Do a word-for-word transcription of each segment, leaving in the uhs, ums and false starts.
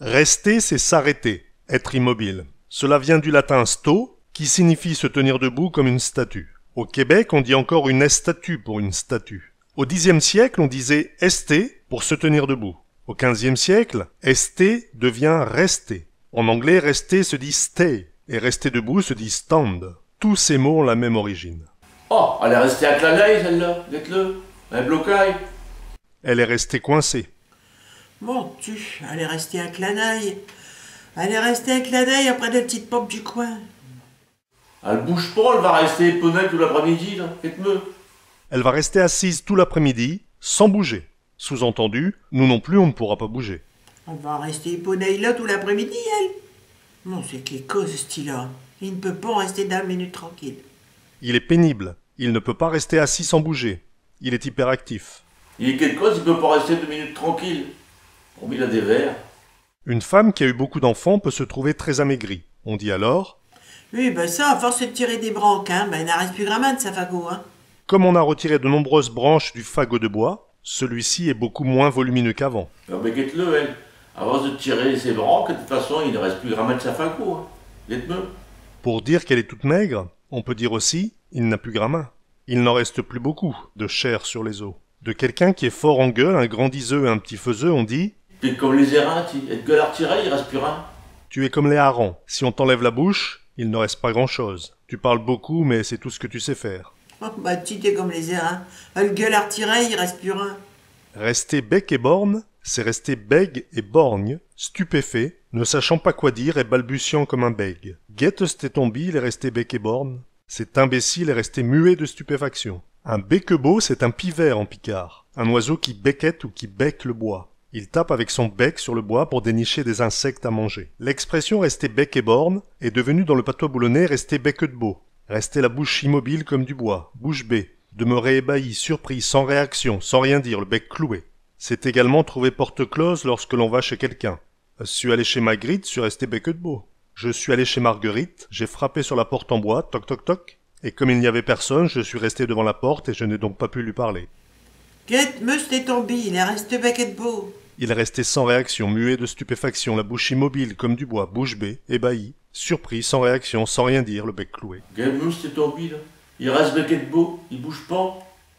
Rester, c'est s'arrêter, être immobile. Cela vient du latin sto, qui signifie se tenir debout comme une statue. Au Québec, on dit encore une statue pour une statue. Au dixième siècle, on disait ester pour se tenir debout. Au quinzième siècle, ester devient rester. En anglais, rester se dit stay, et rester debout se dit stand. Tous ces mots ont la même origine. Oh, elle est restée à Clanaille, celle-là, dites-le. Un blocaille. Elle est restée coincée. Mon tu, elle est restée à Clanaille. Elle est restée à Clanaille après des petites pompes du coin. Elle bouge pas, elle va rester éponnée tout l'après-midi, là. Faites-me. Elle va rester assise tout l'après-midi, sans bouger. Sous-entendu, nous non plus, on ne pourra pas bouger. Elle va rester éponnée là tout l'après-midi, elle. Non, c'est qu'il est cause, ce style-là. Il ne peut pas rester d'un minute tranquille. Il est pénible. Il ne peut pas rester assis sans bouger. Il est hyperactif. Il est quelque chose, il peut pas rester deux minutes tranquille. On il a des verres. Une femme qui a eu beaucoup d'enfants peut se trouver très amaigrie. On dit alors... Oui, ben ça, à force de tirer des branques, hein, ben elle n'en reste plus grand de sa fagot, hein. Comme on a retiré de nombreuses branches du fagot de bois, celui-ci est beaucoup moins volumineux qu'avant. Ah ben guette-le, elle. Avant de tirer ses branques, de toute façon, il ne reste plus grand de sa fagot, hein. Guette-le. Pour dire qu'elle est toute maigre, on peut dire aussi, il n'a plus gramin. Il n'en reste plus beaucoup de chair sur les os. De quelqu'un qui est fort en gueule, un grand diseux et un petit faiseux, on dit... T'es comme les éreintes, et de gueule à retirer, il reste plus rien. Tu es comme les harengs. Si on t'enlève la bouche, il ne reste pas grand-chose. Tu parles beaucoup, mais c'est tout ce que tu sais faire. Oh, bah tu t'es comme les éreintes. Elle gueule à retirer, il reste plus rien. Rester bec et borgne, c'est rester bègue et borgne, stupéfait, ne sachant pas quoi dire et balbutiant comme un bègue. Guette stétombi, il est resté bec et borgne. Cet imbécile est resté muet de stupéfaction. Un bec-beau, c'est un pivert en picard, un oiseau qui becquette ou qui bec le bois. Il tape avec son bec sur le bois pour dénicher des insectes à manger. L'expression rester bec et borgne est devenue dans le patois boulonnais rester bec de beau. Rester la bouche immobile comme du bois, bouche bée, demeurer ébahi, surpris, sans réaction, sans rien dire, le bec cloué. C'est également trouver porte close lorsque l'on va chez quelqu'un. Je suis allé chez Magritte, je suis resté bec de beau. Je suis allé chez Marguerite, j'ai frappé sur la porte en bois, toc toc toc, et comme il n'y avait personne, je suis resté devant la porte et je n'ai donc pas pu lui parler. Guette, meuse t'es tombé, il est resté bec et beau. Il est resté sans réaction, muet de stupéfaction, la bouche immobile comme du bois, bouche bée, ébahi, surpris, sans réaction, sans rien dire, le bec cloué. Gamous, c'est tombé, là. Il reste bec et beau, il bouge pas.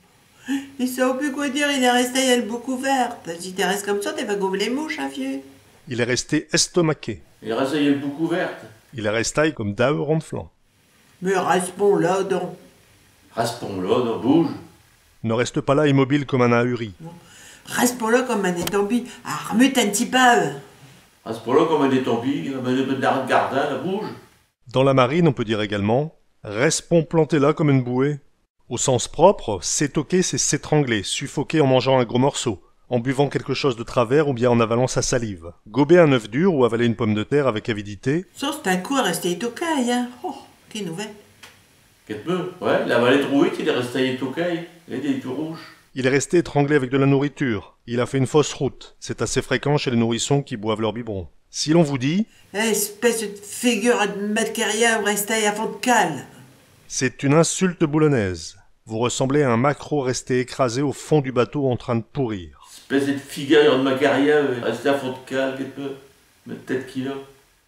Il sait plus quoi dire, il est resté à le bouc ouverte. Si t'es resté comme ça, t'es pas comme les mouches, hein, vieux. Il est resté estomaqué. Il reste à le bouc ouverte. Il est resté comme dahuron de flanc. Mais restons là, donc. Restons là, donc bouge. Ne reste pas là immobile comme un ahuri. Restons là comme un étampi. Ah, remue-toi un petit peu. Reste pas là comme un étampi, comme un de la gardin, la bouge. Dans la marine, on peut dire également « Restons planté là comme une bouée ». Au sens propre, s'étoquer, c'est s'étrangler, suffoquer en mangeant un gros morceau, en buvant quelque chose de travers ou bien en avalant sa salive. Gober un œuf dur ou avaler une pomme de terre avec avidité. Ça, c'est un coup à rester étocaille, hein. Oh, quelle nouvelle. Qu'est-ce que ouais, il a avalé trop vite, il est resté à étocaille. Il est tout rouge. Il est resté étranglé avec de la nourriture. Il a fait une fausse route. C'est assez fréquent chez les nourrissons qui boivent leur biberon. Si l'on vous dit... Espèce de figure de matcaria resté à fond de cale. C'est une insulte boulonnaise. Vous ressemblez à un maquereau resté écrasé au fond du bateau en train de pourrir. Espèce de figure de macaria resté à fond de cale, qu'est-ce que mais peut-être qu'il a.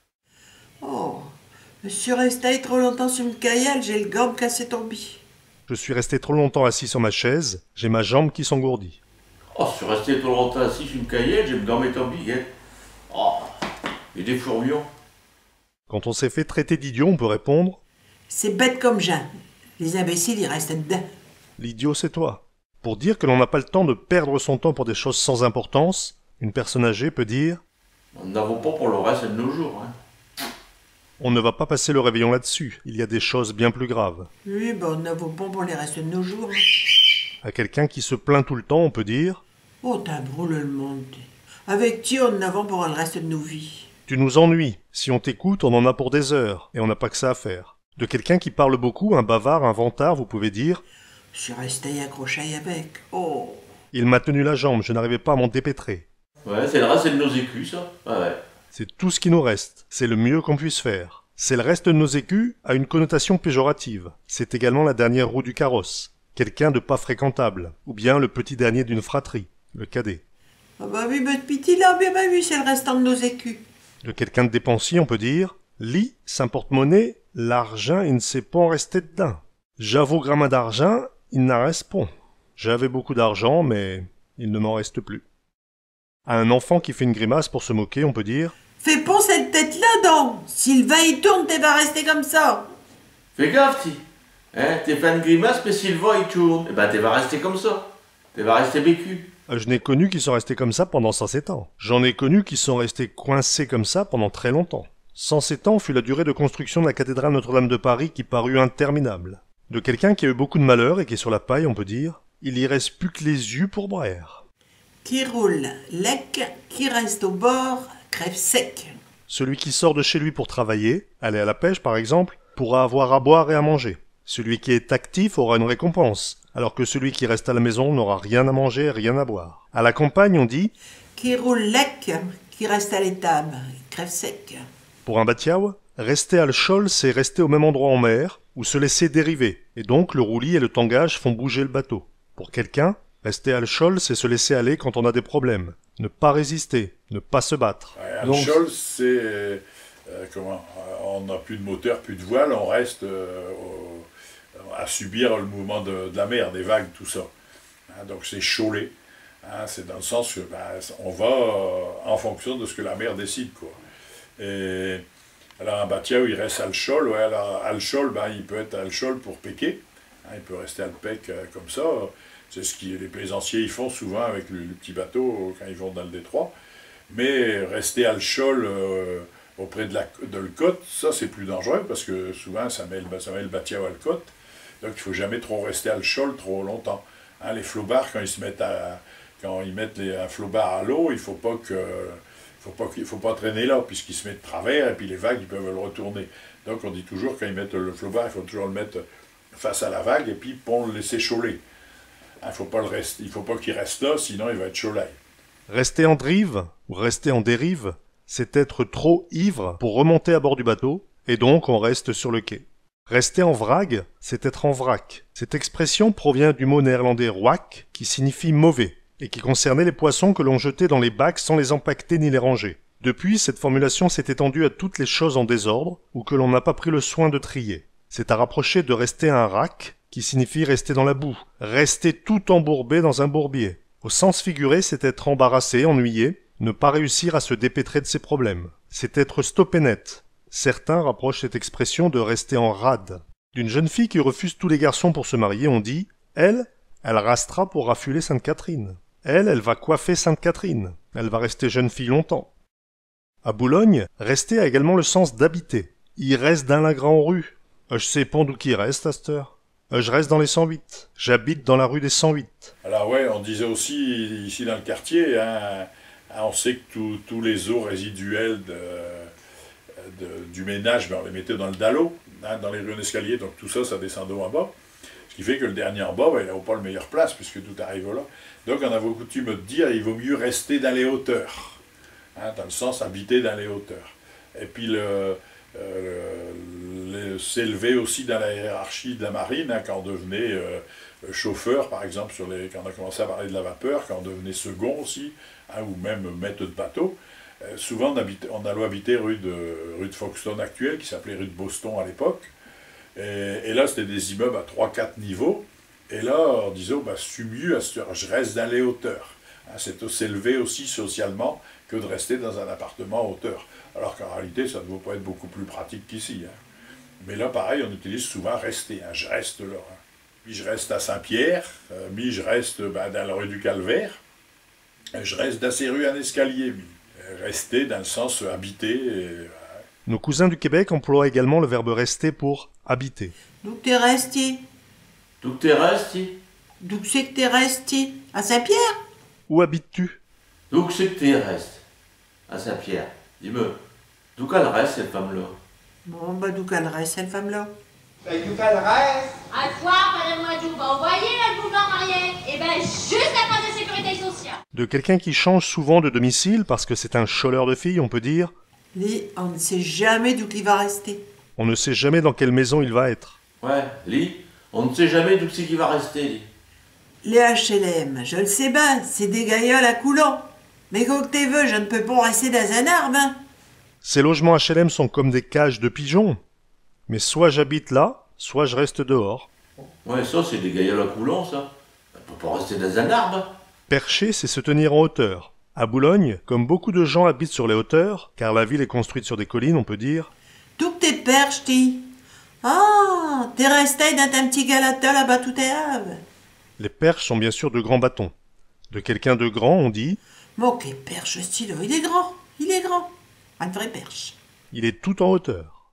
Oh, je suis resté trop longtemps sur une caillale, j'ai le gomme cassé tombé. Je suis resté trop longtemps assis sur ma chaise, j'ai ma jambe qui s'engourdit. Oh, je suis resté trop longtemps assis sur une caillette, j'ai le gomme tombé, hein. Oh, et des fourmions. Quand on s'est fait traiter d'idiot, on peut répondre... C'est bête comme Jean. Les imbéciles, ils restent dedans. L'idiot, c'est toi. Pour dire que l'on n'a pas le temps de perdre son temps pour des choses sans importance, une personne âgée peut dire... Nous n'avons pas pour le reste de nos jours, hein. On ne va pas passer le réveillon là-dessus, il y a des choses bien plus graves. Oui, ben on n'en vaut pas pour les restes de nos jours. Hein. À quelqu'un qui se plaint tout le temps, on peut dire... Oh, t'as drôle le monde. Avec qui on en a pour le reste de nos vies. Tu nous ennuies. Si on t'écoute, on en a pour des heures, et on n'a pas que ça à faire. De quelqu'un qui parle beaucoup, un bavard, un vantard, vous pouvez dire... Je suis resté accroché avec. Oh. Il m'a tenu la jambe, je n'arrivais pas à m'en dépêtrer. Ouais, c'est le reste de nos écus, ça. Ah ouais. C'est tout ce qui nous reste. C'est le mieux qu'on puisse faire. C'est le reste de nos écus a une connotation péjorative. C'est également la dernière roue du carrosse. Quelqu'un de pas fréquentable. Ou bien le petit dernier d'une fratrie. Le cadet. Ah bah oui, votre petit là, bien bah oui, c'est le restant de nos écus. De quelqu'un de dépensier, on peut dire « Li, sans porte-monnaie, l'argent, il ne sait pas en rester dedans. J'avoue gramme d'argent, il n'en reste pas. J'avais beaucoup d'argent, mais il ne m'en reste plus. » À un enfant qui fait une grimace pour se moquer, on peut dire « Fais pas cette tête-là, donc. Sylvain, il tourne, t'es va rester comme ça. » Fais gaffe, ti. Hein, t'es fait une grimace, mais Sylvain, il tourne. Eh ben, t'es va rester comme ça. T'es va rester bécu. Je n'ai connu qui sont restés comme ça pendant cent sept ans. J'en ai connu qui sont restés coincés comme ça pendant très longtemps. cent sept ans fut la durée de construction de la cathédrale Notre-Dame de Paris qui parut interminable. De quelqu'un qui a eu beaucoup de malheur et qui est sur la paille, on peut dire « Il y reste plus que les yeux pour braire. » Qui roule lec, qui reste au bord, crève sec. Celui qui sort de chez lui pour travailler, aller à la pêche par exemple, pourra avoir à boire et à manger. Celui qui est actif aura une récompense, alors que celui qui reste à la maison n'aura rien à manger et rien à boire. À la campagne, on dit « Qui roule lec, qui reste à l'étable, crève sec. » Pour un batiaou, rester à l'chol, c'est rester au même endroit en mer, ou se laisser dériver, et donc le roulis et le tangage font bouger le bateau. Pour quelqu'un, rester à l'chol, c'est se laisser aller quand on a des problèmes, ne pas résister, ne pas se battre. Ouais, à l'chol, c'est... Euh, comment On n'a plus de moteur, plus de voile, on reste... Euh, au, à subir le mouvement de, de la mer, des vagues, tout ça. Hein, donc c'est choler. Hein, c'est dans le sens que ben, on va euh, en fonction de ce que la mer décide, quoi. Et alors un batiaou, il reste à l'chol. Ouais, alors à l'chol, ben, il peut être à l'chol pour péquer. Hein, il peut rester à l'pec euh, comme ça. C'est ce que les plaisanciers ils font souvent avec le, le petit bateau quand ils vont dans le détroit. Mais rester à l'chol euh, auprès de la de le côte, ça c'est plus dangereux parce que souvent ça met le, ça met le batiaou à le côte. Donc il ne faut jamais trop rester à l'chol trop longtemps. Hein, les flobards, quand ils se mettent à, quand ils mettent les, un flobard à l'eau, il ne faut pas que, faut pas qu'il faut pas traîner là, puisqu'il se met de travers et puis les vagues ils peuvent le retourner. Donc on dit toujours quand ils mettent le flobard, il faut toujours le mettre face à la vague et puis pour le laisser choler. Il hein, faut pas le rester, il faut pas qu'il reste là, sinon il va être cholaille. Rester en drive ou rester en dérive, c'est être trop ivre pour remonter à bord du bateau, et donc on reste sur le quai. Rester en vrague, c'est être en vrac. Cette expression provient du mot néerlandais roak, qui signifie mauvais, et qui concernait les poissons que l'on jetait dans les bacs sans les empaqueter ni les ranger. Depuis, cette formulation s'est étendue à toutes les choses en désordre, ou que l'on n'a pas pris le soin de trier. C'est à rapprocher de rester un rack, qui signifie rester dans la boue, rester tout embourbé dans un bourbier. Au sens figuré, c'est être embarrassé, ennuyé, ne pas réussir à se dépêtrer de ses problèmes. C'est être stoppé net. Certains rapprochent cette expression de rester en rade. D'une jeune fille qui refuse tous les garçons pour se marier, on dit « Elle, elle restera pour raffuler Sainte-Catherine. Elle, elle va coiffer Sainte-Catherine. Elle va rester jeune fille longtemps. » À Boulogne, rester a également le sens d'habiter. Il reste dans la grande rue. Je sais pas d'où qui reste à cette heure. Je reste dans les cent huit. J'habite dans la rue des cent huit. Alors ouais, on disait aussi ici dans le quartier, hein, on sait que tous les eaux résiduelles de... De, du ménage, ben on les mettait dans le dallo, hein, dans les rues en escalier, donc tout ça, ça descendait en bas. Ce qui fait que le dernier en bas, ben, il n'a pas le meilleure place, puisque tout arrive là. Donc on avait coutume de dire, il vaut mieux rester dans les hauteurs, hein, dans le sens habiter dans les hauteurs. Et puis le, euh, le, s'élever aussi dans la hiérarchie de la marine, hein, quand on devenait euh, chauffeur, par exemple, sur les, quand on a commencé à parler de la vapeur, quand on devenait second aussi, hein, ou même maître de bateau. Euh, souvent, on, habite, on allait habiter rue de, rue de Folkestone actuelle, qui s'appelait rue de Boston à l'époque. Et, et là, c'était des immeubles à trois quatre niveaux. Et là, on disait, oh, bah, c'est mieux, à cette heure, je reste dans les hauteurs. Hein, c'est s'élever aussi socialement que de rester dans un appartement en hauteur. Alors qu'en réalité, ça ne vaut pas être beaucoup plus pratique qu'ici. Hein. Mais là, pareil, on utilise souvent rester. Hein, je reste là. Hein. Puis je reste à Saint-Pierre, euh, puis je reste bah, dans la rue du Calvaire. Et je reste dans ces rues en escalier, puis. Rester dans le sens habiter. Et... Nos cousins du Québec emploient également le verbe rester pour habiter. D'où que t'es resté? D'où que t'es resté? D'où que c'est que t'es resté? À Saint-Pierre? Où habites-tu? D'où que c'est que t'es resté? À Saint-Pierre. Dis-moi, d'où qu'elle reste cette femme-là? Bon, bah d'où qu'elle reste cette femme-là? Ben d'où qu'elle reste? À quoi, parlez-moi d'où? Bah, vous voyez là, le boulevard Marielle? Eh ben, juste à part de sécurité sociale. De quelqu'un qui change souvent de domicile parce que c'est un choleur de fille, on peut dire Li, on ne sait jamais d'où qu'il va rester. On ne sait jamais dans quelle maison il va être. Ouais, Li, on ne sait jamais d'où c'est qui va rester, Li. Les H L M, je le sais bien, c'est des gailloles à coulant. Mais quand que t'es veux, je ne peux pas rester dans un arbre, hein. Ces logements H L M sont comme des cages de pigeons. Mais soit j'habite là, soit je reste dehors. Ouais, ça, c'est des gaillards à coulons, ça. On peut pas rester dans un arbre. Percher, c'est se tenir en hauteur. À Boulogne, comme beaucoup de gens habitent sur les hauteurs, car la ville est construite sur des collines, on peut dire. D'où que t'es perche, ti? Ah, t'es resté dans un petit galata là-bas tout est ave. Les perches sont bien sûr de grands bâtons. De quelqu'un de grand, on dit Bon, qu'est perche, stylo, il est grand, il est grand. Un vrai perche. il est tout en hauteur.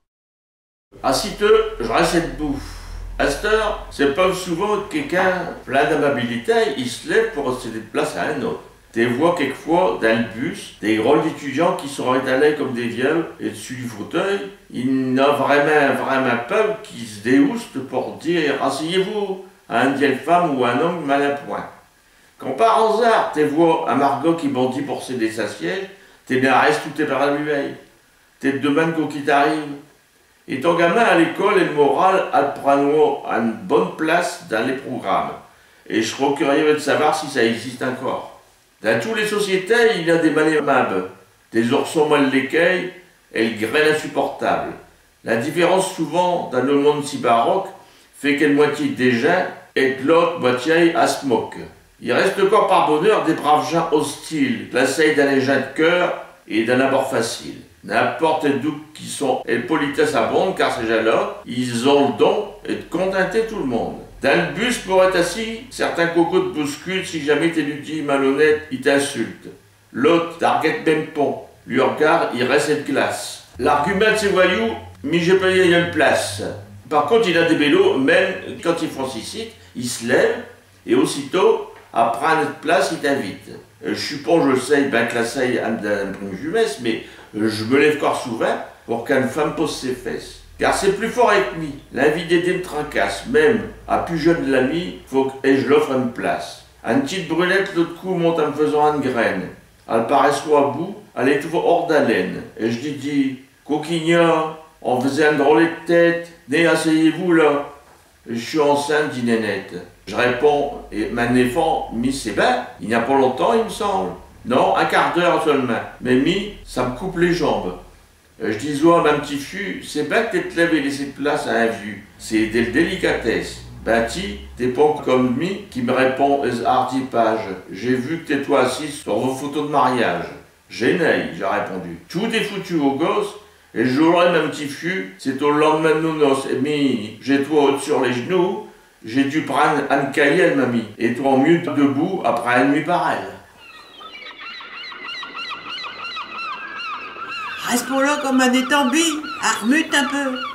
Assis-toi, je reste debout. À cette heure, c'est pas souvent que quelqu'un plein d'amabilité, il se lève pour céder de place à un autre. Tu vois quelquefois dans le bus des rôles d'étudiants qui sont étalés comme des vieux et dessus du fauteuil, il y en a vraiment, vraiment peu qui se déhoustent pour dire « asseyez-vous » à une vieille femme ou à un homme mal à point. Quand par hasard, tu vois un Margot qui bondit pour céder sa siège, t'es bien reste tout est par la muveille. T'es de demain quoi qui t'arrive. Et ton gamin à l'école et le moral à te prendre à une bonne place dans les programmes. Et je serais curieux de savoir si ça existe encore. Dans toutes les sociétés, il y a des malémabes, des oursons mal l'écueil et le grain insupportable. La différence souvent dans le monde si baroque fait qu'une moitié des gens et de l'autre moitié à se moque. Il reste encore par bonheur des braves gens hostiles, placés dans les gens de cœur et d'un abord facile. N'importe d'où qui sont et le politesse abonde car ces gens-là, ils ont le don et de contenter tout le monde. Dans le bus pour être assis, certains cocos te bousculent si jamais t'es du dit malhonnête, ils t'insultent. L'autre t'arguette même pont, lui regarde, il reste de glace. L'argument de ces voyous, mais j'ai payé une place. Par contre, il a des vélos, même quand ils font six ils se lèvent et aussitôt, à prendre place, ils t'invitent. Je suppose, je sais, bien que la saille a un prime jumesse, mais je me lève encore souvent pour qu'une femme pose ses fesses. Car c'est plus fort avec lui. L'envie d'aider me tracasse. Même à plus jeune de l'ami, faut que je l'offre une place. Une petite brunette, l'autre coup, monte en me faisant une graine. Elle paraît soit à bout, elle est toujours hors d'haleine. Et je lui dis, coquigna, on faisait un drôle de tête. Né, asseyez-vous là. Je suis enceinte, dit Nénette. Je réponds, et mon enfant, mi c'est bien, il n'y a pas longtemps, il me semble. Non, un quart d'heure seulement. Mais mi, ça me coupe les jambes. Je dis, oh, ma petit fût, c'est bien que t'es te levé et laissé de place à un vieux. C'est des délicatesses. Ben, ti, t'es pas comme mi qui me répond, hardy page. J'ai vu que t'es toi assis sur vos photos de mariage. J'ai n'aille, j'ai répondu. Tout est foutu au gosse, et je jouerai ma petit fût, c'est au lendemain de nos noces. Et mi, j'ai toi haute sur les genoux, j'ai dû prendre un cahier, mamie. Et toi mieux debout après une nuit pareille. Reste pour là comme un étambi, armute un peu.